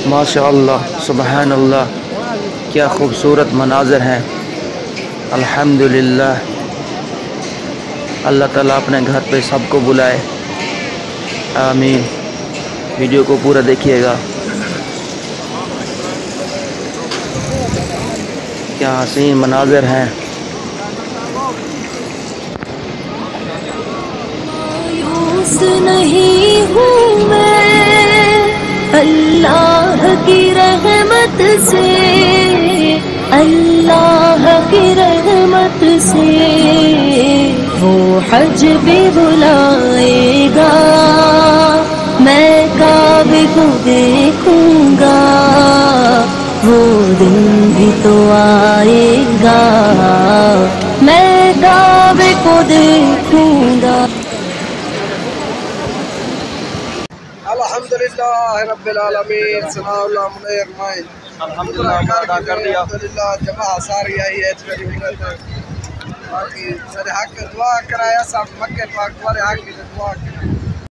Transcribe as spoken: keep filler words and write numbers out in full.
माशाअल्लाह, सुबहान अल्लाह, क्या खूबसूरत मनाज़र हैं। अल्हम्दुलिल्लाह, अल्लाह ताला अपने घर पे सबको बुलाए, आमीन। वीडियो को पूरा देखिएगा। क्या हसीन मनाज़र हैं। मायूस नहीं हूँ मैं अल्लाह की रहमत से, अल्लाह की रहमत से। वो हज भी बुलाएगा, मैं काबे को देखूंगा, वो दिन भी तो आएगा, मैं काबे को देखूंगा। अल्हम्दुलिल्लाह रब्बिल आलमीन। सनाउल्लाह मुनैर माइन अल्हम्दुलिल्लाह अदा कर दिया। अल्हम्दुलिल्लाह जमा सारी आई है मेरी उम्रत है। बाकी सारे हक दुआ कराया सब मक्के पाक वाले हक की दुआ